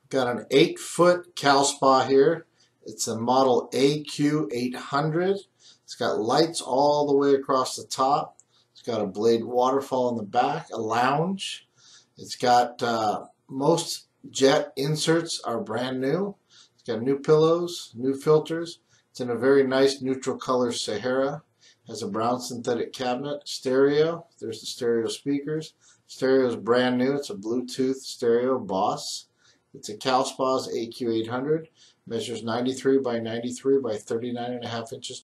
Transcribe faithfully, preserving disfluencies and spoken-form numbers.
Got an eight foot Cal Spa here. It's a model A Q eight hundred. It's got lights all the way across the top. It's got a blade waterfall in the back, a lounge. It's got uh, most jet inserts are brand new. It's got new pillows, new filters. It's in a very nice neutral color Sahara. Has a brown synthetic cabinet, stereo. There's the stereo speakers. Stereo is brand new. It's a Bluetooth stereo Boss. It's a Cal Spas A Q eight hundred. Measures ninety-three by ninety-three by thirty-nine and a half inches